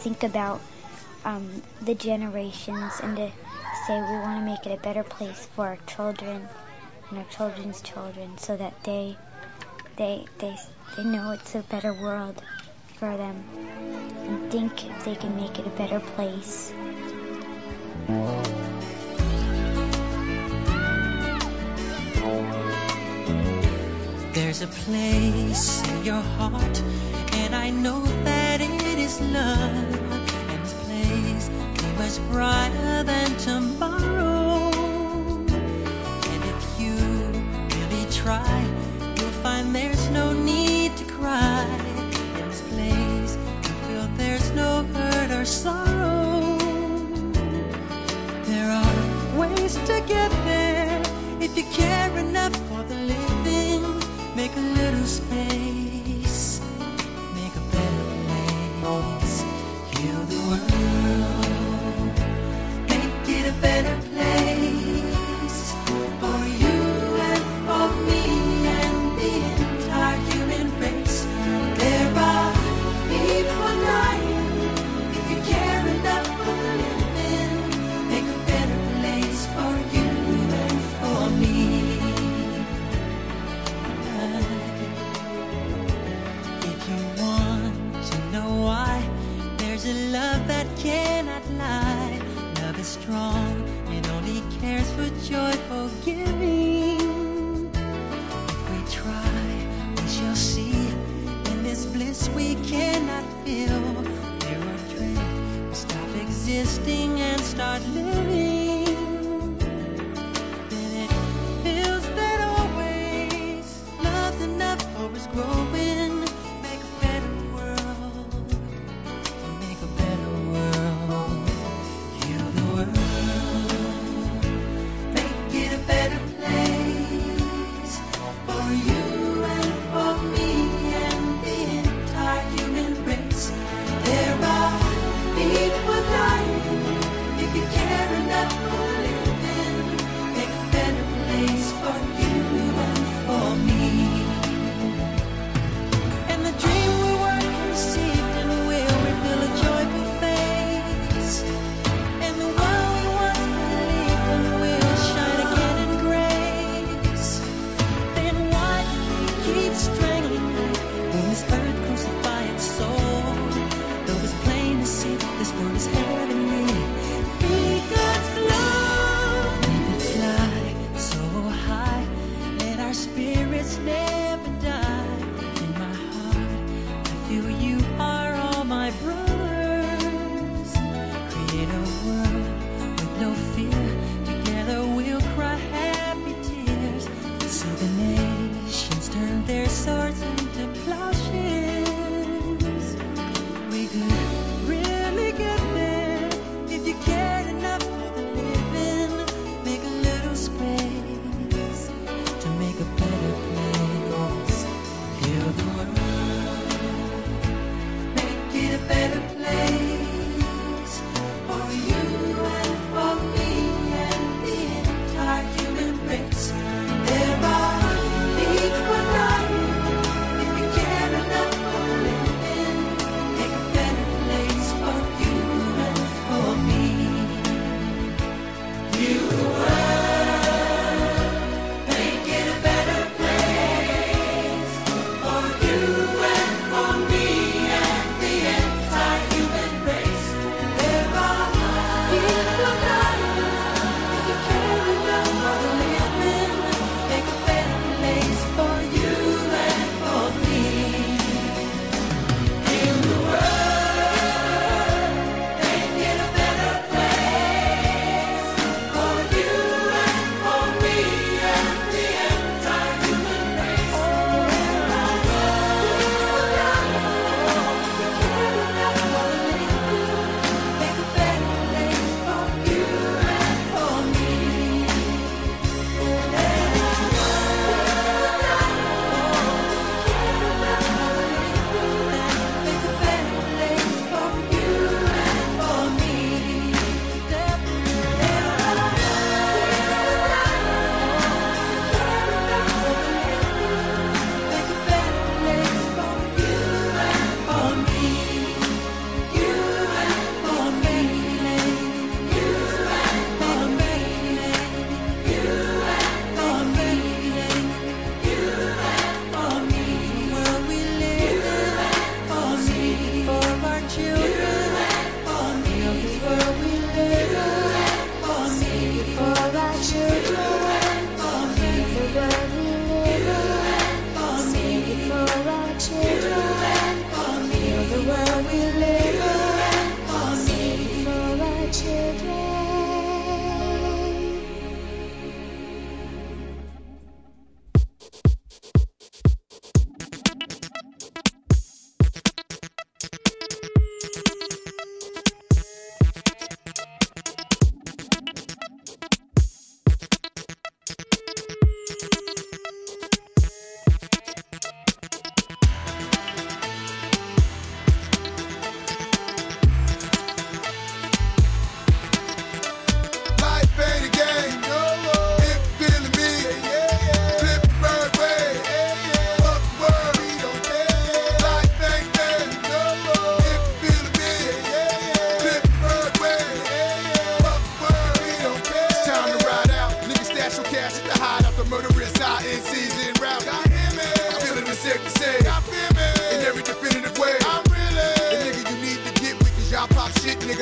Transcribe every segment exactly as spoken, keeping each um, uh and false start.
think about um, the generations and to say we want to make it a better place for our children and our children's children, so that they they they they know it's a better world for them and think if they can make it a better place. There's a place in your heart, and I know that it is love, and this place be much brighter than tomorrow. And if you really try, you'll find there's no need to cry. In this place, you feel there's no hurt or sorrow. There are ways to get there if you care enough for the living. Make a little space, make a better place, heal the world, make it a better place for you and for me and the entire human race. There are people dying. If you care enough for the living, make a better place for you and for me. There's a love that cannot lie. Love is strong, it only cares for joyful giving. If we try, we shall see. In this bliss we cannot feel. Fear or dread will stop existing and start living. Then it feels that always love's enough for us growing. Make a better world. Make a better world, heal the world, make it a better place for you and for me and the entire human race. There are people dying. If you care enough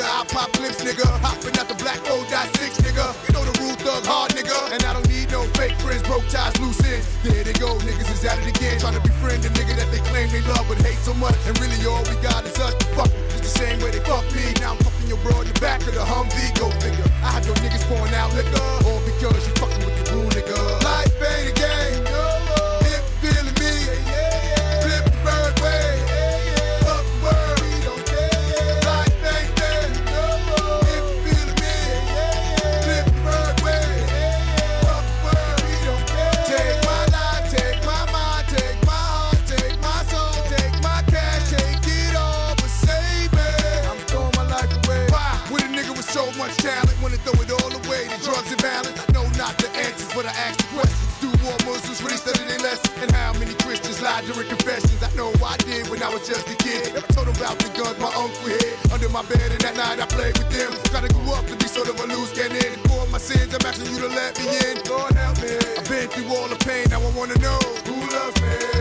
nigga. I pop clips, nigga. Hopping out the black four dot six, nigga. You know the rule, thug hard, nigga. And I don't need no fake friends, broke ties, loose ends. There they go, niggas is at it again. Trying to befriend the nigga that they claim they love but hate so much. And really all we got is us to fuck them. It's the same way they fuck me. Now I'm fucking your bro in the back of the Humvee, go figure. I have your niggas pouring out liquor, all because you fucking with the rule, nigga. Life ain't a game. If you feeling me, flip the bird way. Fuck the world, we don't care. Life ain't fair. If you feeling me, flip the bird way. Fuck the world, we don't care. Take my life, take my mind, take my heart, take my soul, take my cash, take it all, but save me. I'm throwing my life away. Why? With a nigga with so much talent, wanna throw it all away. The drugs and violence, I know not the answers, but I ask the questions. Do more Muslims really study their lessons? And how many Christians lied during confessions? I know I did when I was just a kid. Never told them about the guns my uncle hid under my bed, and that night I played with them. Gotta grow up to be sort of a loose cannon. For my sins, I'm asking you to let me in. Lord help me. I've been through all the pain, now I wanna know who loves me.